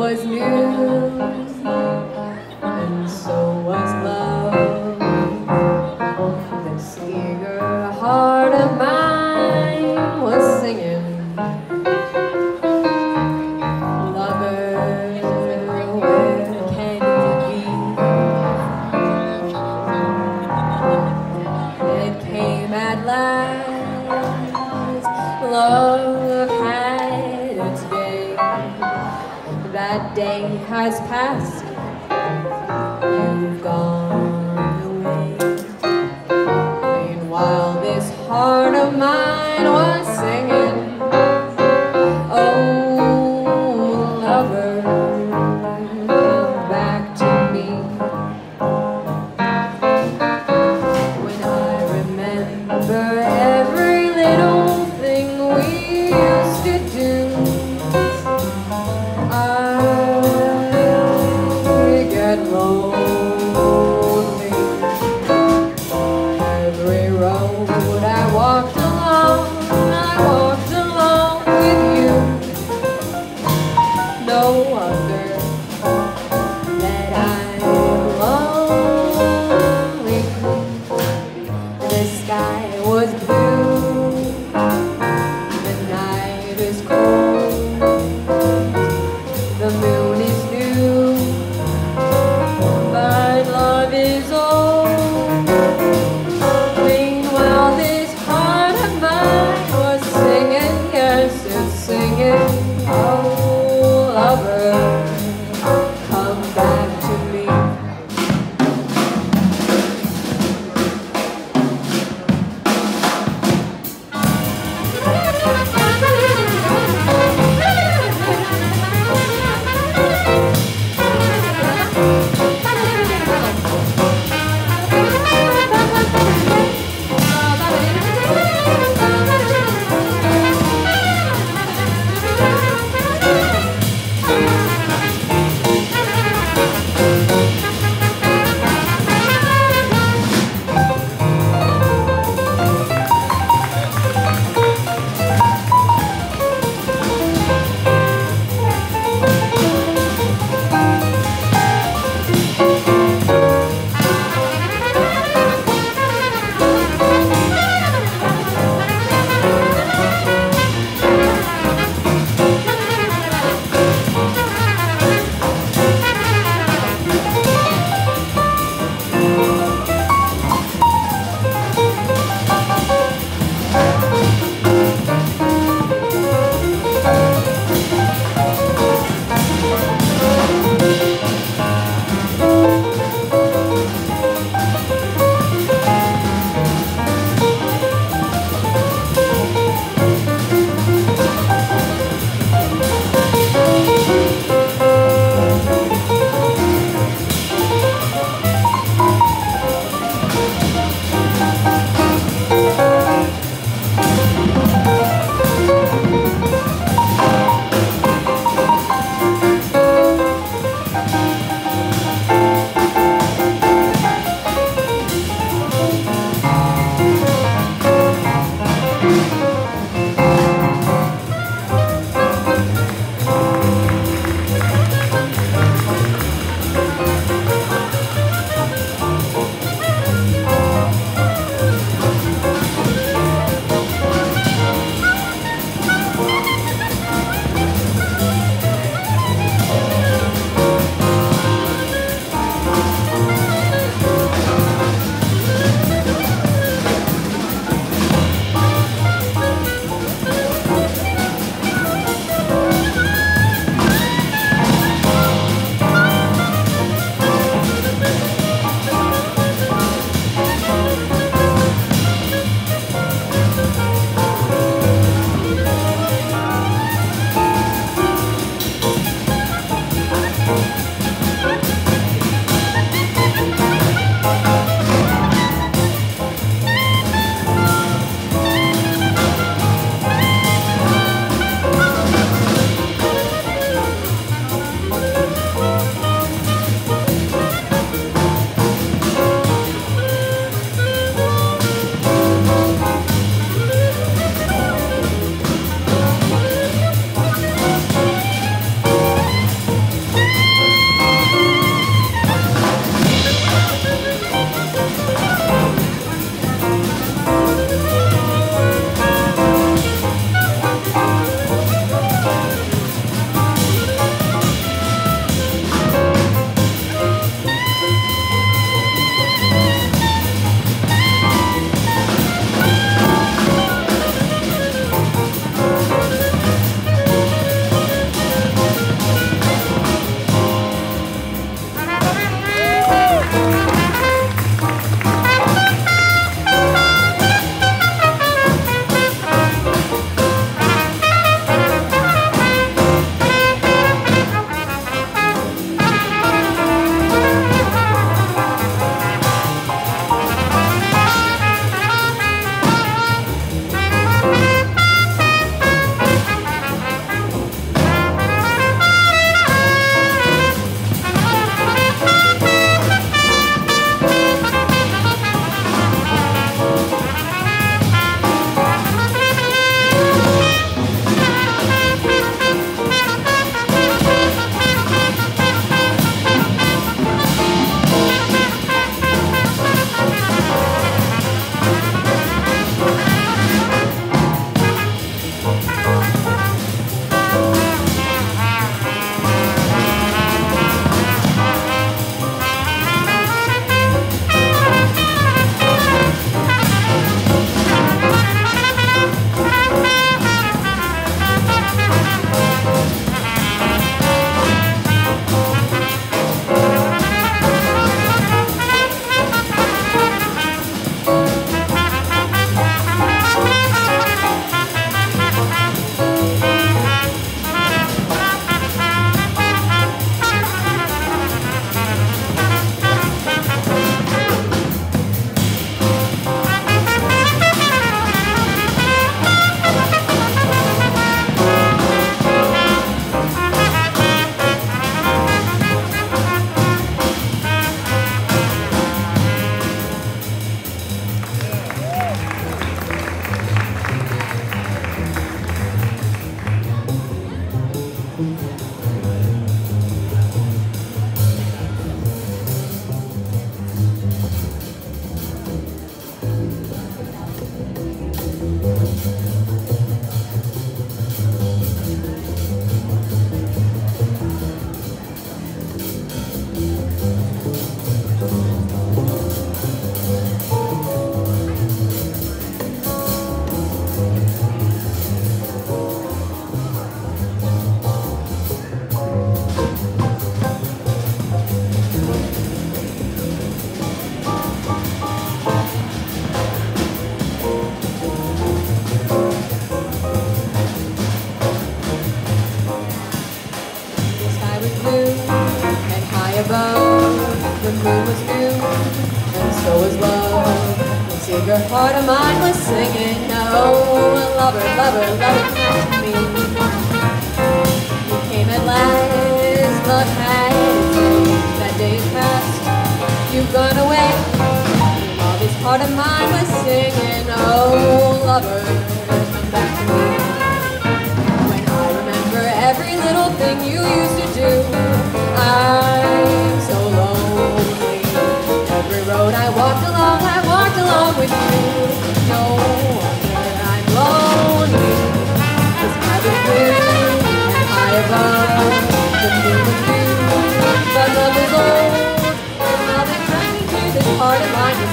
was new, and so was love. This eager heart of mine was singing, lover, where can you be? It came at last, love had its day. That day has passed, you've gone away. Meanwhile, this heart of mine was singing, oh, lover, come back to me. When I remember every little thing we used to do, lonely. Every road I walked along with you. No wonder that I'm lonely. The sky was blue, the night is cold, the moon is new, but love is old. Meanwhile, this heart of mine was singing, yes, it's singing, oh, lover, blue, and high above the moon was new, and so was love. This eager heart of mine was singing, oh, lover, lover, lover, come to me. You came at last, love had its way. That day is past, you've gone away. While this heart of mine was singing, oh, lover, come back to me. When I remember every little thing you used to do, I'm so lonely. Every road I walked along with you. No wonder I'm lonely. The sky was blue and high above the moon was new, but love was old, and now they turned me to this heart of mine.